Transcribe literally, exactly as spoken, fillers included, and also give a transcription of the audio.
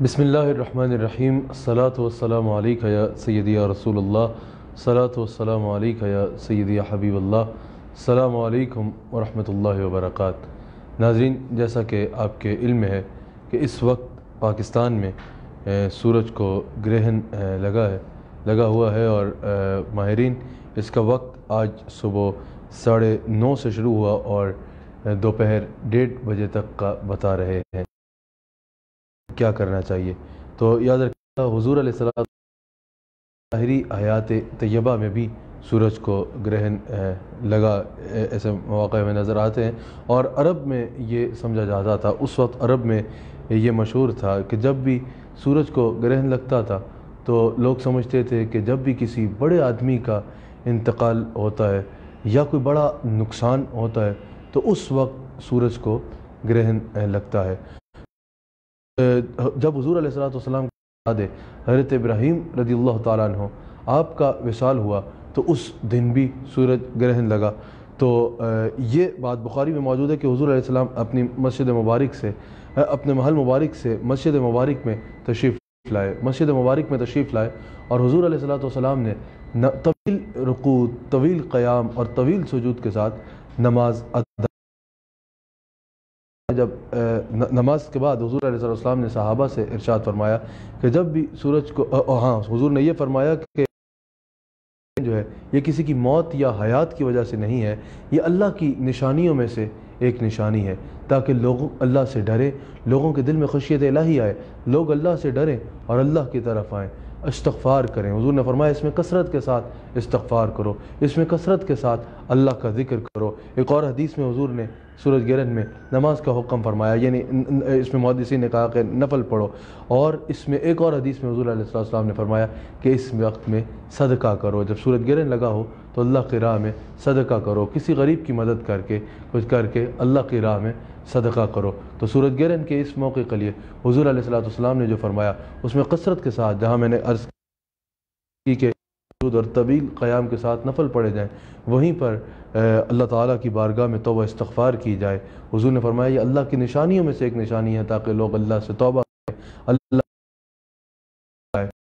بسم اللہ الرحمن الرحیم الصلاۃ والسلام علیک یا سیدی یا رسول اللہ الصلاۃ والسلام علیک یا سیدی یا حبیب اللہ السلام علیکم ورحمۃ اللہ وبرکاتہ۔ ناظرین، جیسا کہ آپ کے علم میں ہے کہ اس وقت پاکستان میں سورج کو گرہن لگا ہے لگا ہوا ہے اور ماہرین اس کا وقت آج صبح ساڑھے نو سے شروع ہوا اور دوپہر ڈیڑھ بجے تک کا بتا رہے ہیں کیا کرنا چاہیے۔ تو یاد رکھیے حضور علیہ السلام ظاہری حیات طیبہ میں بھی سورج کو گرہن لگا ایسے مواقع میں نظر آتے ہیں، اور عرب میں یہ سمجھا جاتا تھا، اس وقت عرب میں یہ مشہور تھا کہ جب بھی سورج کو گرہن لگتا تھا تو لوگ سمجھتے تھے کہ جب بھی کسی بڑے آدمی کا انتقال ہوتا ہے یا کوئی بڑا نقصان ہوتا ہے تو اس وقت سورج کو گرہن لگتا ہے۔ جب حضور علیہ السلام کے دادے حضرت ابراہیم رضی اللہ تعالیٰ عنہ آپ کا وصال ہوا تو اس دن بھی سورج گرہن لگا۔ تو یہ بات بخاری میں موجود ہے کہ حضور علیہ السلام اپنی مسجد مبارک سے اپنے محل مبارک سے مسجد مبارک میں تشریف لائے مسجد مبارک میں تشریف لائے اور حضور علیہ السلام نے طویل رکوع، طویل قیام اور طویل سجود کے ساتھ نماز ادا۔ جب نماز کے بعد حضور علیہ السلام نے صحابہ سے ارشاد فرمایا کہ جب بھی سورج کو ہاں حضور نے یہ فرمایا کہ جو ہے یہ کسی کی موت یا حیات کی وجہ سے نہیں ہے، یہ اللہ کی نشانیوں میں سے ایک نشانی ہے تاکہ لوگ اللہ سے ڈرے، لوگوں کے دل میں خشیت الہی آئے، لوگ اللہ سے ڈریں اور اللہ کی طرف آئیں، استغفار کریں۔ حضور نے فرمایا اس میں کثرت کے ساتھ استغفار کرو، اس میں کثرت کے ساتھ اللہ کا ذکر کرو۔ ایک اور حدیث میں حضور نے سورج گرہن میں نماز کا حکم فرمایا، یعنی اس میں محدثین نے کہا کہ نفل پڑھو، اور اس میں ایک اور حدیث میں حضور علیہ السلام نے فرمایا کہ اس وقت میں صدقہ کرو، جب سورج گرہن لگا ہو تو اللہ کی راہ میں صدقہ کرو، کسی غریب کی مدد کر کے کچھ کر کے اللہ کی راہ میں صدقہ کرو۔ تو سورج گرہن کے اس موقع کے لیے حضور علیہ السلام نے جو فرمایا اس میں کثرت کے ساتھ، جہاں میں نے عرض کی کہ اور طویل قیام کے ساتھ نفل پڑھے جائیں، وہیں پر اللہ تعالیٰ کی بارگاہ میں توبہ استغفار کی جائے۔ حضور نے فرمایا یہ اللہ کی نشانیوں میں سے ایک نشانی ہے تاکہ لوگ اللہ سے توبہ کریں، اللہ